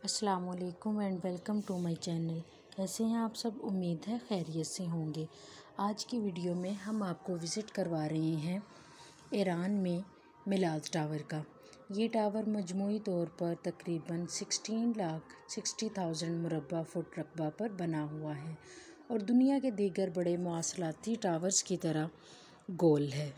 अस्सलामुअलैकुम and welcome to my channel. कैसे हैं आप सब? उम्मीद है खैरियत से होंगे। आज की वीडियो में हम आपको विज़िट करवा रहे हैं ईरान में मिलाद टावर का। ये टावर मजमूई तौर पर तकरीबन 16,60,000 मुरब्बा फुट रकबा पर बना हुआ है और दुनिया के दीगर बड़े मवासलाती टावर्स की तरह गोल है।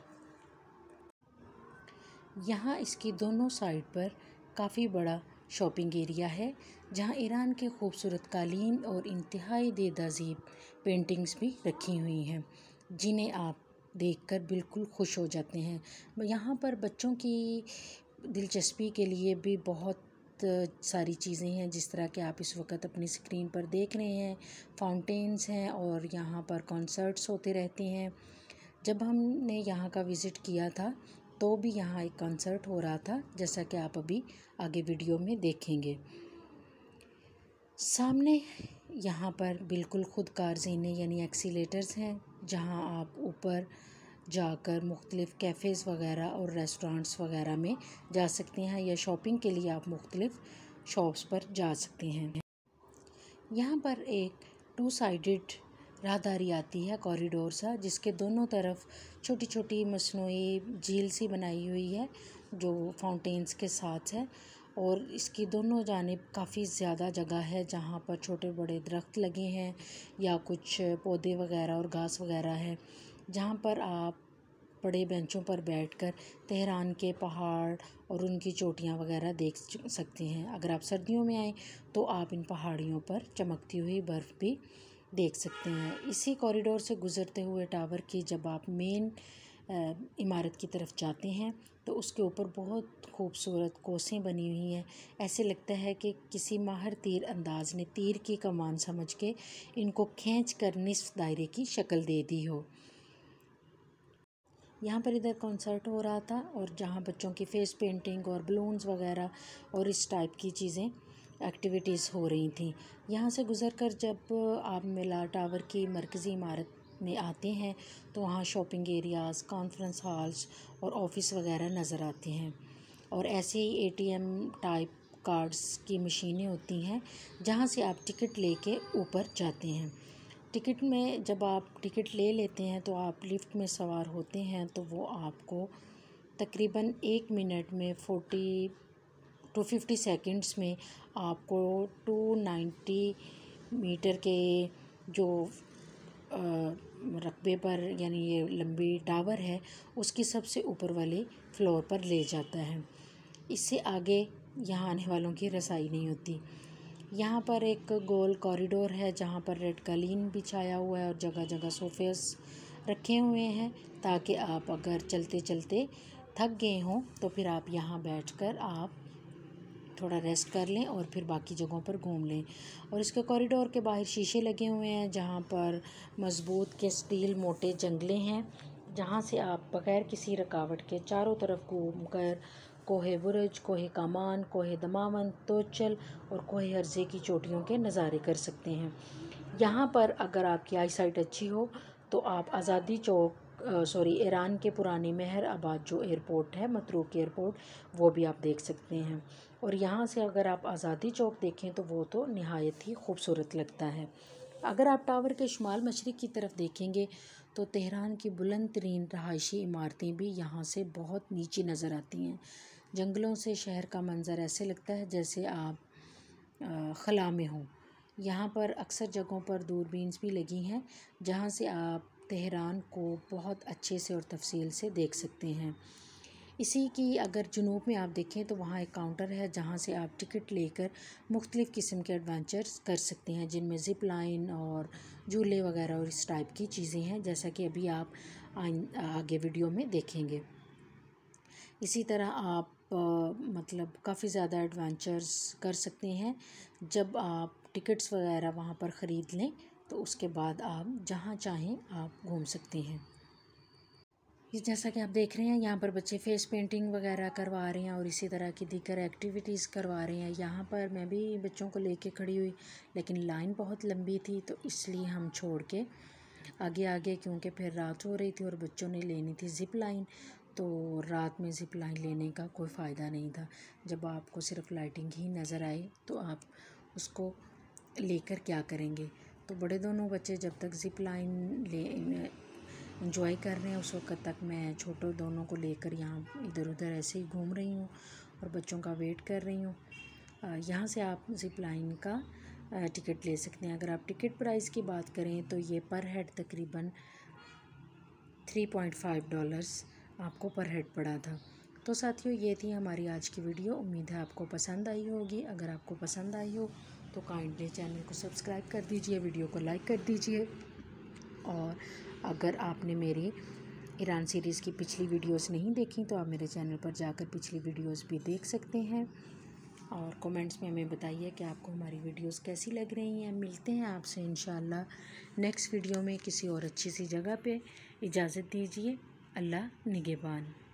यहाँ इसकी दोनों साइड पर काफ़ी बड़ा शॉपिंग एरिया है जहाँ ईरान के खूबसूरत कालीन और इंतहाई बेतहाज़ीब पेंटिंग्स भी रखी हुई हैं जिन्हें आप देखकर बिल्कुल खुश हो जाते हैं। यहाँ पर बच्चों की दिलचस्पी के लिए भी बहुत सारी चीज़ें हैं, जिस तरह कि आप इस वक्त अपनी स्क्रीन पर देख रहे हैं। फाउंटेन्स हैं और यहाँ पर कॉन्सर्ट्स होते रहते हैं। जब हमने यहाँ का विज़िट किया था तो भी यहाँ एक कॉन्सर्ट हो रहा था, जैसा कि आप अभी आगे वीडियो में देखेंगे। सामने यहाँ पर बिल्कुल खुदकार ज़ीने यानी एक्सीलेटर्स हैं, जहाँ आप ऊपर जाकर मुख्तलिफ़ कैफ़ेज़ वगैरह और रेस्टोरेंट्स वगैरह में जा सकते हैं या शॉपिंग के लिए आप मुख्तलिफ़ शॉप्स पर जा सकते हैं। यहाँ पर एक 2 साइडेड राहदारी आती है, कॉरिडोर सा, जिसके दोनों तरफ छोटी छोटी मसनूई झील सी बनाई हुई है जो फाउंटेन्स के साथ है और इसकी दोनों जानिब काफ़ी ज़्यादा जगह है जहाँ पर छोटे बड़े दरख्त लगे हैं या कुछ पौधे वगैरह और घास वगैरह है, जहाँ पर आप बड़े बेंचों पर बैठकर तेहरान के पहाड़ और उनकी चोटियाँ वगैरह देख सकते हैं। अगर आप सर्दियों में आएँ तो आप इन पहाड़ियों पर चमकती हुई बर्फ़ भी देख सकते हैं। इसी कॉरिडोर से गुज़रते हुए टावर की जब आप मेन इमारत की तरफ जाते हैं तो उसके ऊपर बहुत खूबसूरत कोसें बनी हुई हैं। ऐसे लगता है कि किसी माहिर तीर अंदाज ने तीर की कमान समझ के इनको खींच कर निस्फ दायरे की शक्ल दे दी हो। यहाँ पर इधर कॉन्सर्ट हो रहा था और जहाँ बच्चों की फेस पेंटिंग और बलून्स वगैरह और इस टाइप की चीज़ें एक्टिविटीज़ हो रही थी। यहाँ से गुज़रकर जब आप मिलाद टावर की मरकज़ी इमारत में आते हैं तो वहाँ शॉपिंग एरियाज़, कॉन्फ्रेंस हॉल्स और ऑफ़िस वगैरह नज़र आते हैं और ऐसे ही ATM टाइप कार्ड्स की मशीनें होती हैं जहाँ से आप टिकट लेके ऊपर जाते हैं। टिकट में जब आप टिकट ले लेते हैं तो आप लिफ्ट में सवार होते हैं तो वो आपको तकरीबन 1 मिनट में 40 to 50 सेकंड्स में आपको 290 मीटर के जो रकबे पर यानी ये लंबी टावर है उसकी सबसे ऊपर वाले फ्लोर पर ले जाता है। इससे आगे यहाँ आने वालों की रसाई नहीं होती। यहाँ पर एक गोल कॉरिडोर है जहाँ पर रेड कालीन बिछाया हुआ है और जगह जगह सोफ़ेस रखे हुए हैं ताकि आप अगर चलते चलते थक गए हों तो फिर आप यहाँ बैठकर आप थोड़ा रेस्ट कर लें और फिर बाकी जगहों पर घूम लें। और इसके कॉरिडोर के बाहर शीशे लगे हुए हैं जहाँ पर मज़बूत के स्टील मोटे जंगले हैं, जहाँ से आप बग़ैर किसी रुकावट के चारों तरफ घूमकर कोहे बुर्ज, कोहे कामान, कोहे दमावन, तोचल और कोहे हर्जे की चोटियों के नज़ारे कर सकते हैं। यहाँ पर अगर आपकी आई साइट अच्छी हो तो आप आज़ादी चौक ईरान के पुरानी मेहर आबाद जो एयरपोर्ट है, मतरूक एयरपोर्ट, वो भी आप देख सकते हैं। और यहाँ से अगर आप आज़ादी चौक देखें तो वो तो निहायत ही खूबसूरत लगता है। अगर आप टावर के शुमाल मशरिक़ की तरफ देखेंगे तो तेहरान की बुलंद तरीन रहायशी इमारतें भी यहाँ से बहुत नीचे नज़र आती हैं। जंगलों से शहर का मंज़र ऐसे लगता है जैसे आप खला में हों। यहाँ पर अक्सर जगहों पर दूरबीन्स भी लगी हैं जहाँ से आप तेहरान को बहुत अच्छे से और तफसील से देख सकते हैं। इसी की अगर जुनूब में आप देखें तो वहाँ एक काउंटर है जहाँ से आप टिकट लेकर मुख्तलिफ़ किस्म के एडवेंचर्स कर सकते हैं, जिनमें ज़िप लाइन और झूले वगैरह और इस टाइप की चीज़ें हैं, जैसा कि अभी आप आगे वीडियो में देखेंगे। इसी तरह आप मतलब काफ़ी ज़्यादा एडवेंचर्स कर सकते हैं जब आप टिकट्स वगैरह वहाँ पर ख़रीद लें, तो उसके बाद आप जहाँ चाहें आप घूम सकते हैं। जैसा कि आप देख रहे हैं यहाँ पर बच्चे फेस पेंटिंग वगैरह करवा रहे हैं और इसी तरह की दीगर एक्टिविटीज़ करवा रहे हैं। यहाँ पर मैं भी बच्चों को लेके खड़ी हुई, लेकिन लाइन बहुत लंबी थी तो इसलिए हम छोड़ के आगे क्योंकि फिर रात हो रही थी और बच्चों ने लेनी थी ज़िप लाइन, तो रात में ज़िप लाइन लेने का कोई फ़ायदा नहीं था। जब आपको सिर्फ लाइटिंग ही नज़र आए तो आप उसको लेकर क्या करेंगे। तो बड़े दोनों बच्चे जब तक ज़िप लाइन ले इंजॉय कर रहे हैं, उस वक्त तक मैं छोटों दोनों को लेकर यहाँ इधर उधर ऐसे ही घूम रही हूँ और बच्चों का वेट कर रही हूँ। यहाँ से आप ज़िप लाइन का टिकट ले सकते हैं। अगर आप टिकट प्राइस की बात करें तो ये पर हेड तकरीबन $3.5 आपको पर हेड पड़ा था। तो साथियों, ये थी हमारी आज की वीडियो। उम्मीद है आपको पसंद आई होगी। अगर आपको पसंद आई हो तो काइंडली चैनल को सब्सक्राइब कर दीजिए, वीडियो को लाइक कर दीजिए। और अगर आपने मेरी ईरान सीरीज़ की पिछली वीडियोस नहीं देखी तो आप मेरे चैनल पर जाकर पिछली वीडियोस भी देख सकते हैं। और कमेंट्स में हमें बताइए कि आपको हमारी वीडियोस कैसी लग रही हैं। मिलते हैं आपसे इंशाल्लाह नेक्स्ट वीडियो में किसी और अच्छी सी जगह पे। इजाज़त दीजिए। अल्लाह निगहबान।